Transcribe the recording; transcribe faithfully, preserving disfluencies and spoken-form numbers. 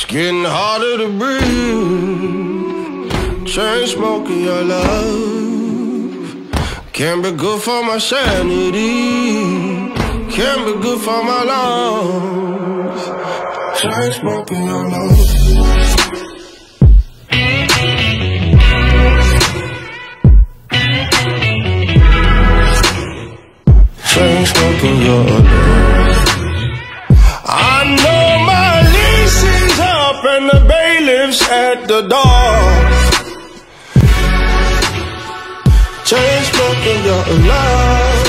getting harder to breathe. Chain smoking your love can't be good for my sanity, can't be good for my lungs. Chain smoking your love. Chain smoking your love. I know my lease is up and the bailiff's at the door. Chain smoking your love.